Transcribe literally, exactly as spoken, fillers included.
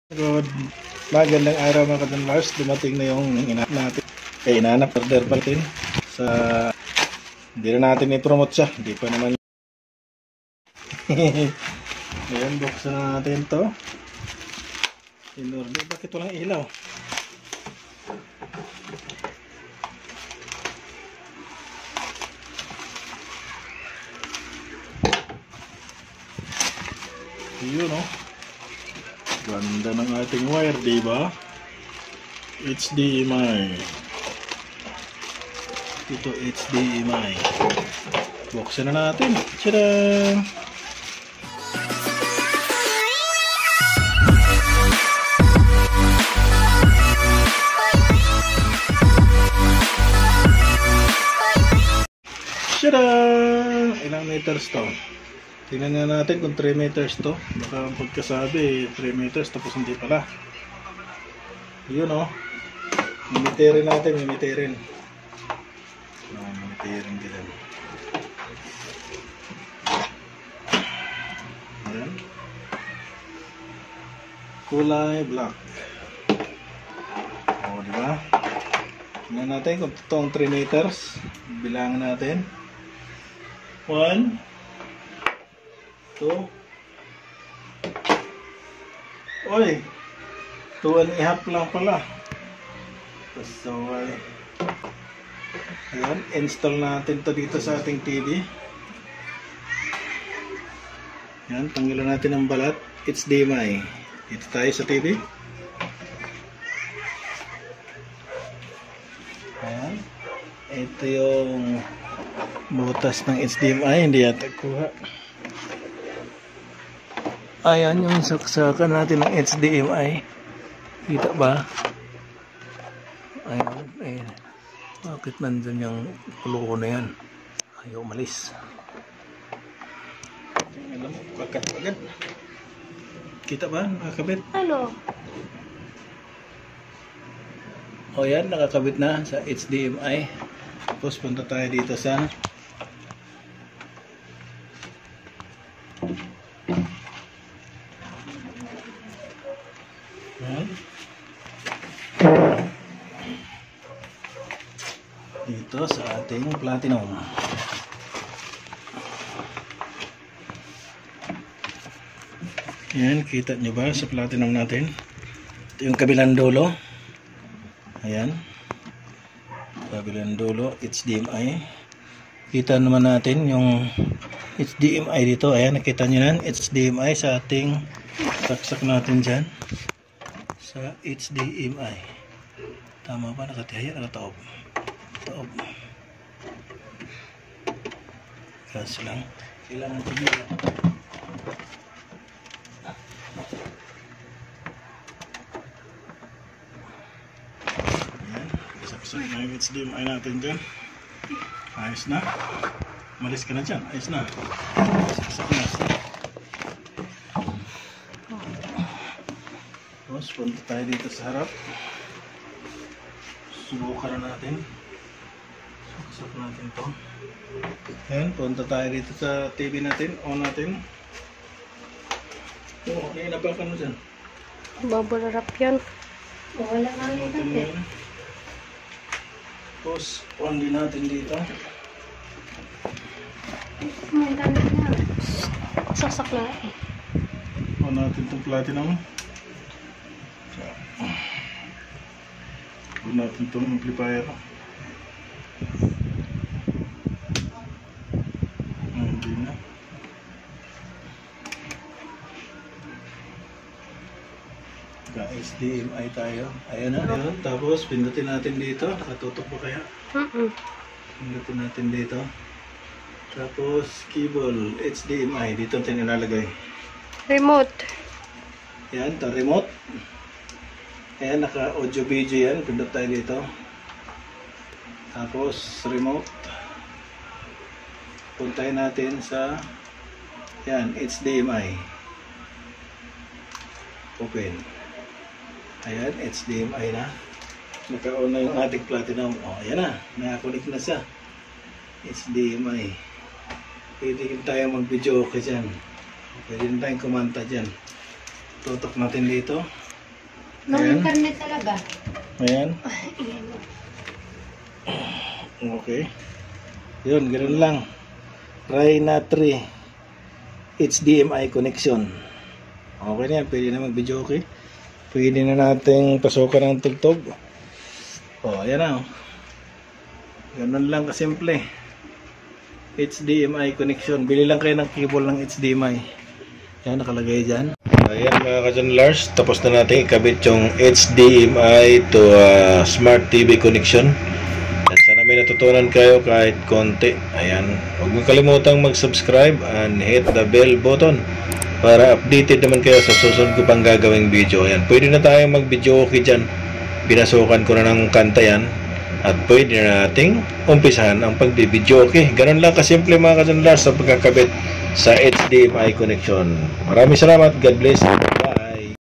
Good. Magandang araw mga ka-Dunmars. Dumating na yung inanap natin. Eh, inanap order pa rin. Sa... Hindi na natin i-promote siya. Hindi pa naman. Ayan, buksan na natin to. In-order. Bakit walang ilaw? Yun, no? Ganda ng ating wire, diba? H D M I. Ito H D M I. Buksan na natin. Tada! Tada! Ilang meters to? Tingnan nga natin kung three meters to. Baka ang pagkasabi three meters tapos hindi pala. Yun o. Oh. Mimiterin natin, mimiterin. Oh, mimiterin din. Ayan. Kulay black. O, oh, diba? Tingnan natin kung totoong three meters. Bilangan natin. one two. Oy, two and a half lang pala. So, uh, ayan, install natin to dito sa ating T V. Ayan, tanggalan natin ang balat. H D M I. Dito tayo sa T V. Ayan. Ito yung butas ng H D M I. Hindi yata kuha. Ayan yung saksakan natin ng H D M I. Kita ba? Ayan. Ayan. Bakit nandun yung pulo na yan? Ayaw umalis. Alam mo, kakat agad. Kita ba? Nakakabit? Ano? O yan, nakakabit na sa H D M I. Tapos punta tayo dito sa dito sa ating platinum. Ayan, kita nyo ba sa platinum natin? Ito yung kabilang dulo. Ayan. Kabilang dulo, H D M I. Kita naman natin yung H D M I dito. Ayan, nakita nyo nan, H D M I sa ating saksak natin dyan. Sa H D M I. Tama ba? Nakatihaya, nakataob. Taob. Kaso lang. Kailangan ko dito. Ayan. Saksak na yung H D M I natin dyan. Ayos na. Malis ka na dyan. Ayos na. Saksak na. Tapos punta tayo dito sa harap. Subukan na natin. Saksak natin to. Ayan, punta tayo dito sa T V natin. On natin. Oo, oh, okay, nabakan mo dyan. Bubble wrap yan. Wala nga natin. Tapos, on din natin dito. May dami na. Saksak na eh. On natin itong platinum. On natin itong amplifier. Hindi na. Ka-H D M I tayo. Ayan na. Ayan. Tapos, pindutin natin dito. Nakatutok ba kaya? Uh-uh. Pindutin natin dito. Tapos, cable, H D M I. Dito natin ilalagay. Remote. Ayan, ito remote. Ayan, naka-audio video yan. Pindot tayo dito. Tapos, remote. Puntahin natin sa yan, H D M I. Open. Ayan, H D M I na. Naka-on na yung ating platinum. O, ayan na. Nakakunik na siya. H D M I. Pwede rin tayo mag-video okay dyan. Pwede rin tayong kumanta dyan. Tutok natin dito. No Ayan. internet talaga. Ayan. Okay. Yun, ganoon lang. Rhina three H D M I connection. Okay na yan, pwede na mag-video, okay? Pwede na nating pasukan ng tugtog. O, ayan na. Ganun lang kasimple. H D M I connection. Bili lang kayo ng cable ng H D M I. Yan, nakalagay dyan. Ayan mga ka-channelers, tapos na natin ikabit yung H D M I to uh, Smart T V connection. At sana may natutunan kayo kahit konti. Ayan, huwag mo kalimutang mag-subscribe and hit the bell button para updated naman kayo sa susunod ko pang gagawing video. Ayan, pwede na tayo mag-video okay dyan. Pinasukan ko na ng kanta yan. At pwede na nating umpisahan ang pag-video okay. Ganun lang kasimple mga ka-channelers sa pagkakabit sa H D M I connection. Maraming salamat. God bless. Bye.